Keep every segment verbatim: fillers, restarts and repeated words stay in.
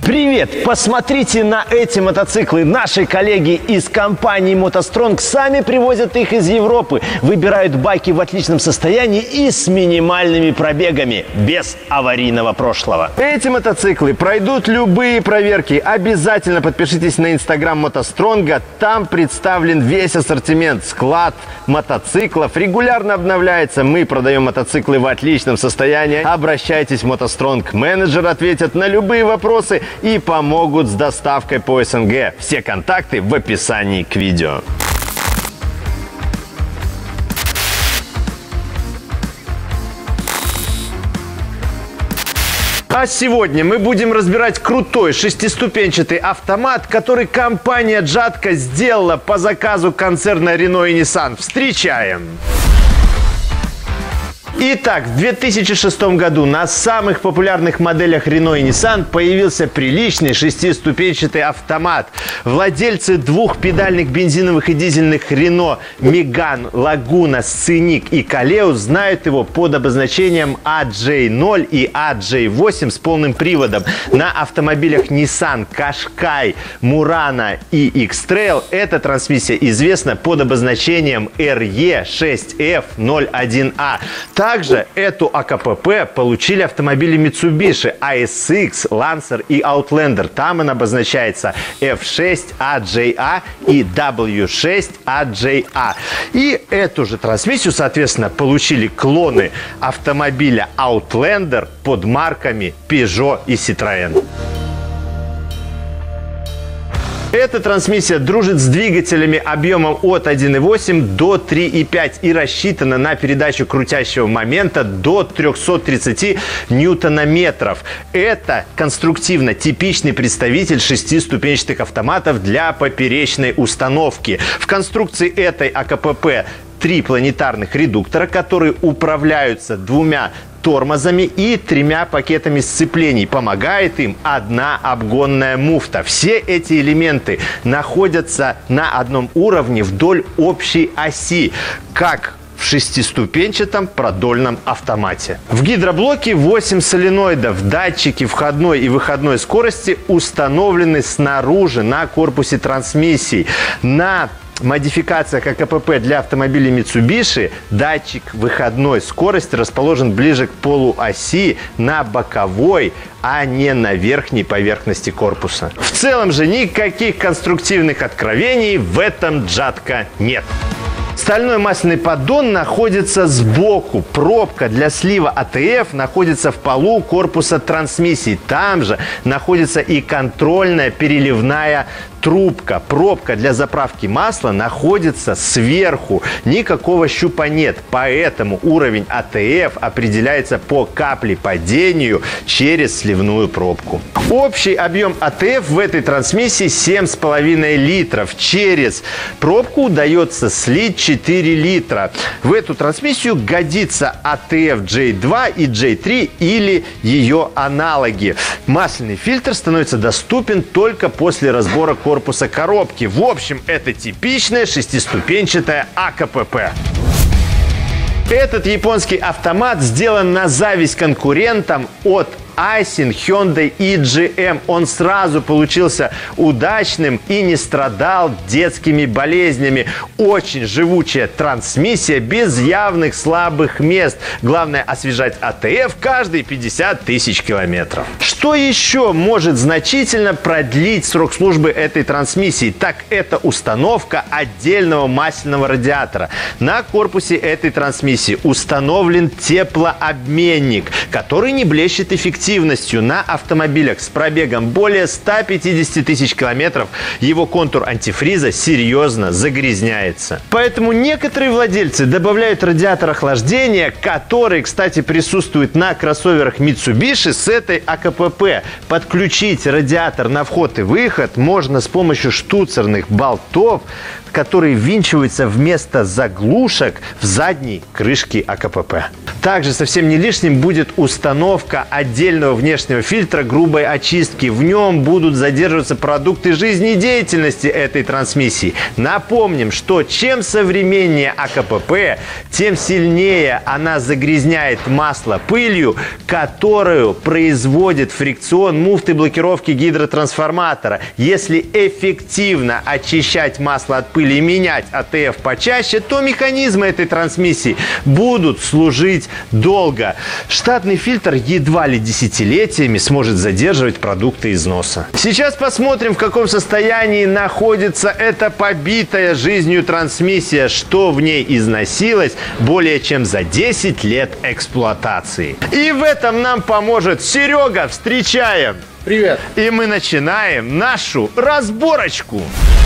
Привет! Посмотрите на эти мотоциклы. Наши коллеги из компании мотостронг сами привозят их из Европы. Выбирают байки в отличном состоянии и с минимальными пробегами, без аварийного прошлого. Эти мотоциклы пройдут любые проверки. Обязательно подпишитесь на инстаграм мотостронга. Там представлен весь ассортимент. Склад мотоциклов регулярно обновляется. Мы продаем мотоциклы в отличном состоянии. Обращайтесь в мотостронг. Менеджер ответит на любые вопросы и помогут с доставкой по СНГ. Все контакты в описании к видео. А сегодня мы будем разбирать крутой шестиступенчатый автомат, который компания Джатка сделала по заказу концерна Renault и Nissan. Встречаем! Итак, в две тысячи шестом году на самых популярных моделях Renault и Nissan появился приличный шестиступенчатый автомат. Владельцы двухпедальных бензиновых и дизельных Renault Megane, Laguna, Scenic и Koleos знают его под обозначением а джей ноль и а джей восемь с полным приводом. На автомобилях Nissan Qashqai, Murano и X-Trail эта трансмиссия известна под обозначением эр и шесть эф ноль один а. Также эту а ка пэ пэ получили автомобили Mitsubishi а эс икс, Lancer и Outlander. Там она обозначается эф шесть а джей а и дабл ю шесть а джей а. И эту же трансмиссию, соответственно, получили клоны автомобиля Outlander под марками Peugeot и Citroën. Эта трансмиссия дружит с двигателями объемом от один и восемь до три и пять и рассчитана на передачу крутящего момента до трёхсот тридцати ньютонометров. Это конструктивно типичный представитель шестиступенчатых автоматов для поперечной установки. В конструкции этой а ка пэ пэ три планетарных редуктора, которые управляются двумя тормозами и тремя пакетами сцеплений. Помогает им одна обгонная муфта. Все эти элементы находятся на одном уровне вдоль общей оси, как в шестиступенчатом продольном автомате. В гидроблоке восемь соленоидов. Датчики входной и выходной скорости установлены снаружи на корпусе трансмиссии. На модификациях а ка пэ пэ для автомобилей Mitsubishi датчик выходной скорости расположен ближе к полуоси на боковой, а не на верхней поверхности корпуса. В целом же никаких конструктивных откровений в этом Джатка нет. Стальной масляный поддон находится сбоку. Пробка для слива а тэ эф находится в полу корпуса трансмиссии. Там же находится и контрольная переливная трубка. Пробка для заправки масла находится сверху. Никакого щупа нет. Поэтому уровень а тэ эф определяется по каплепадению через сливную пробку. Общий объем а тэ эф в этой трансмиссии семь с половиной литров. Через пробку удается слить четыре литра. В эту трансмиссию годится а тэ эф джей два и джей три или ее аналоги. Масляный фильтр становится доступен только после разбора корпуса коробки. В общем, это типичная шестиступенчатая а ка пэ пэ. Этот японский автомат сделан на зависть конкурентам от Aisin, Hyundai и джи эм. Он сразу получился удачным и не страдал детскими болезнями. Очень живучая трансмиссия без явных слабых мест. Главное освежать а тэ эф каждые пятьдесят тысяч километров. Что еще может значительно продлить срок службы этой трансмиссии? Так это установка отдельного масляного радиатора. На корпусе этой трансмиссии установлен теплообменник, который не блещет эффективностью. На автомобилях с пробегом более ста пятидесяти тысяч километров его контур антифриза серьезно загрязняется. Поэтому некоторые владельцы добавляют радиатор охлаждения, который, кстати, присутствует на кроссоверах Mitsubishi с этой а ка пэ пэ. Подключить радиатор на вход и выход можно с помощью штуцерных болтов, которые ввинчиваются вместо заглушек в задней крышке АКПП. Также совсем не лишним будет установка отдельного внешнего фильтра грубой очистки. В нем будут задерживаться продукты жизнедеятельности этой трансмиссии. Напомним, что чем современнее АКПП, тем сильнее она загрязняет масло пылью, которую производит фрикцион муфты блокировки гидротрансформатора. Если эффективно очищать масло от пыли и менять АТФ почаще, то механизмы этой трансмиссии будут служить долго. Штатный фильтр едва ли десятилетиями сможет задерживать продукты износа. Сейчас посмотрим, в каком состоянии находится эта побитая жизнью трансмиссия, что в ней износилось более чем за десять лет эксплуатации. И в этом нам поможет Серега. Встречаем! Привет! И мы начинаем нашу разборочку.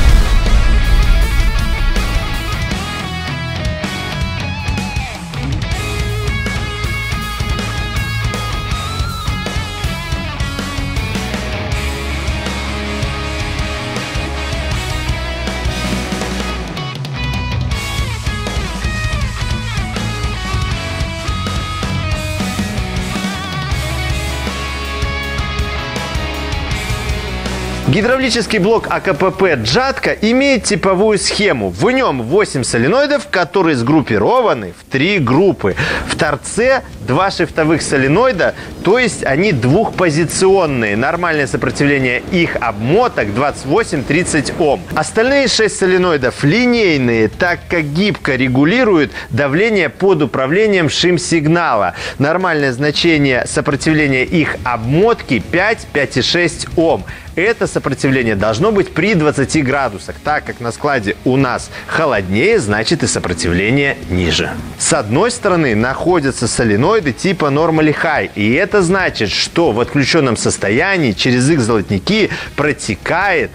Гидравлический блок АКПП «Джатка» имеет типовую схему. В нем восемь соленоидов, которые сгруппированы в три группы. В торце два шифтовых соленоида, то есть они двухпозиционные. Нормальное сопротивление их обмоток двадцать восемь — тридцать Ом. Остальные шесть соленоидов линейные, так как гибко регулируют давление под управлением шим-сигнала. Нормальное значение сопротивления их обмотки пять — пять и шесть Ом. Это сопротивление должно быть при двадцати градусах. Так как на складе у нас холоднее, значит и сопротивление ниже. С одной стороны находятся соленоиды типа Normally High. И это значит, что в отключенном состоянии через их золотники протекает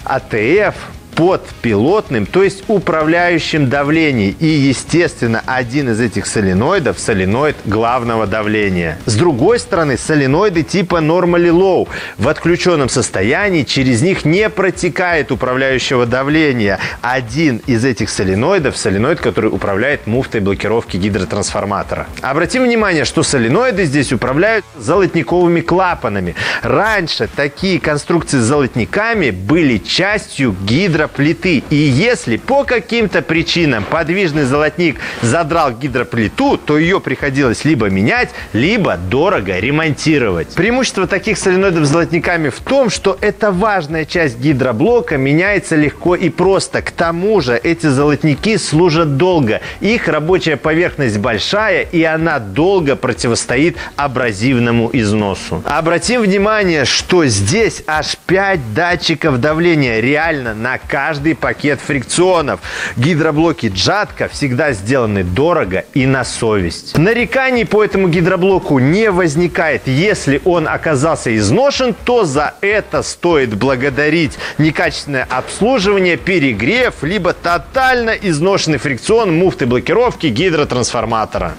АТФ под пилотным, то есть управляющим давлением. И, естественно, один из этих соленоидов – соленоид главного давления. С другой стороны, соленоиды типа Normally Low. В отключенном состоянии через них не протекает управляющего давления. Один из этих соленоидов – соленоид, который управляет муфтой блокировки гидротрансформатора. Обратим внимание, что соленоиды здесь управляют золотниковыми клапанами. Раньше такие конструкции с золотниками были частью гидроплиты. И если по каким-то причинам подвижный золотник задрал гидроплиту, то ее приходилось либо менять, либо дорого ремонтировать. Преимущество таких соленоидов с золотниками в том, что эта важная часть гидроблока меняется легко и просто. К тому же эти золотники служат долго. Их рабочая поверхность большая, и она долго противостоит абразивному износу. Обратим внимание, что здесь аж пять датчиков давления. Реально на каждый пакет фрикционов. Гидроблоки «Джатка» всегда сделаны дорого и на совесть. Нареканий по этому гидроблоку не возникает. Если он оказался изношен, то за это стоит благодарить некачественное обслуживание, перегрев, либо тотально изношенный фрикцион муфты блокировки гидротрансформатора.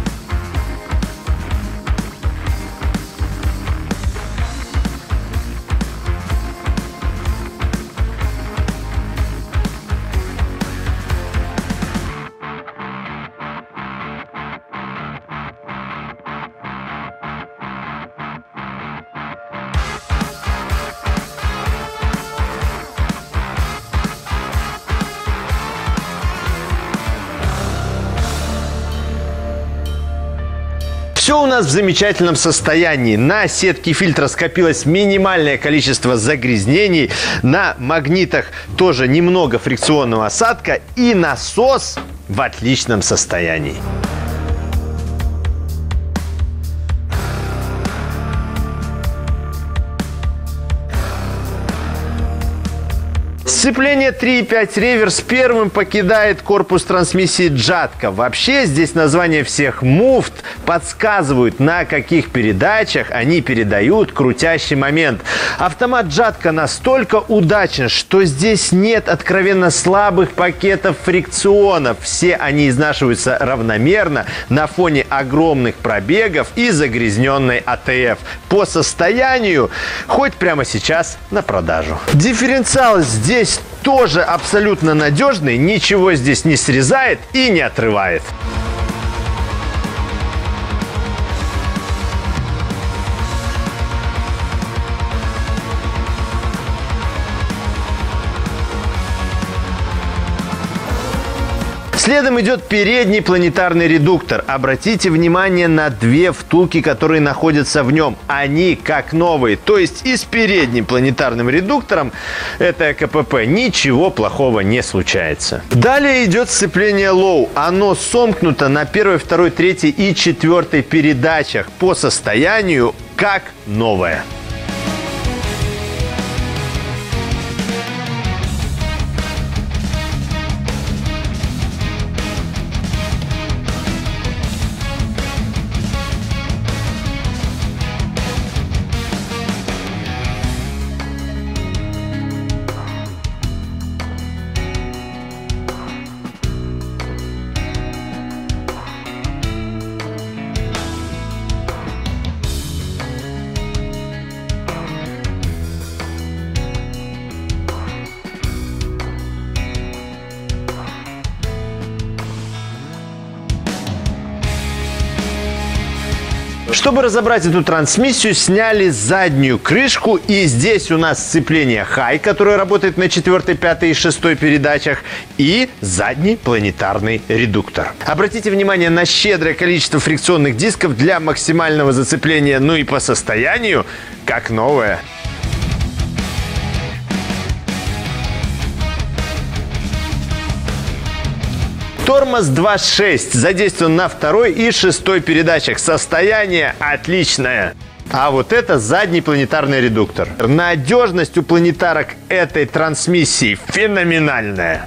Все у нас в замечательном состоянии. На сетке фильтра скопилось минимальное количество загрязнений. На магнитах тоже немного фрикционного осадка. И насос в отличном состоянии. Сцепление три и пять реверс первым покидает корпус трансмиссии «Джатка». Вообще здесь названия всех муфт подсказывают, на каких передачах они передают крутящий момент. Автомат «Джатка» настолько удачен, что здесь нет откровенно слабых пакетов фрикционов. Все они изнашиваются равномерно на фоне огромных пробегов и загрязненной АТФ. По состоянию хоть прямо сейчас на продажу. Дифференциал здесь тоже абсолютно надежный, ничего здесь не срезает и не отрывает. Следом идет передний планетарный редуктор. Обратите внимание на две втулки, которые находятся в нем. Они как новые. То есть и с передним планетарным редуктором, это КПП, ничего плохого не случается. Далее идет сцепление Low. Оно сомкнуто на первой, второй, третьей и четвертой передачах. По состоянию как новое. Чтобы разобрать эту трансмиссию, сняли заднюю крышку, и здесь у нас сцепление High, которое работает на четвертой, пятой и шестой передачах, и задний планетарный редуктор. Обратите внимание на щедрое количество фрикционных дисков для максимального зацепления, ну и по состоянию как новое. Тормоз два шесть задействован на второй и шестой передачах. Состояние отличное. А вот это задний планетарный редуктор. Надежность у планетарок этой трансмиссии феноменальная.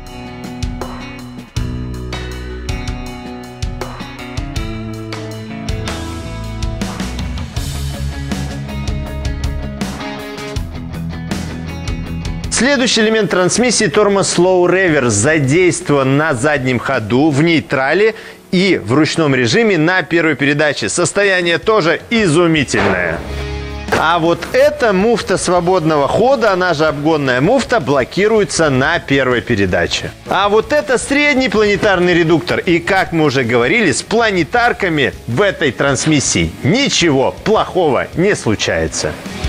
Следующий элемент трансмиссии — тормоз Slow Reverse, задействован на заднем ходу, в нейтрале и в ручном режиме на первой передаче. Состояние тоже изумительное. А вот эта муфта свободного хода, она же обгонная муфта, блокируется на первой передаче. А вот это средний планетарный редуктор. И, как мы уже говорили, с планетарками в этой трансмиссии ничего плохого не случается.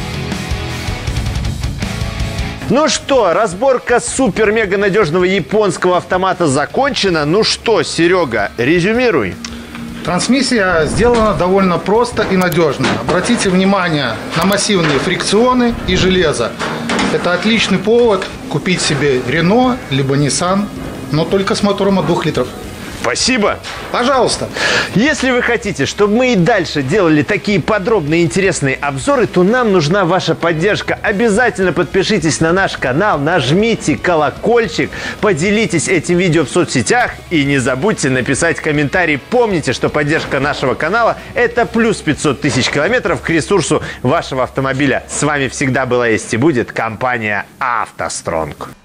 Ну что, разборка супер-мега надежного японского автомата закончена. Ну что, Серега, резюмируй. Трансмиссия сделана довольно просто и надежно. Обратите внимание на массивные фрикционы и железо. Это отличный повод купить себе Renault либо Nissan, но только с мотором от двух литров. Спасибо. Пожалуйста. Если вы хотите, чтобы мы и дальше делали такие подробные и интересные обзоры, то нам нужна ваша поддержка. Обязательно подпишитесь на наш канал, нажмите колокольчик, поделитесь этим видео в соцсетях и не забудьте написать комментарий. Помните, что поддержка нашего канала – это плюс пятьсот тысяч километров к ресурсу вашего автомобиля. С вами всегда была, есть и будет компания «АвтоСтронг».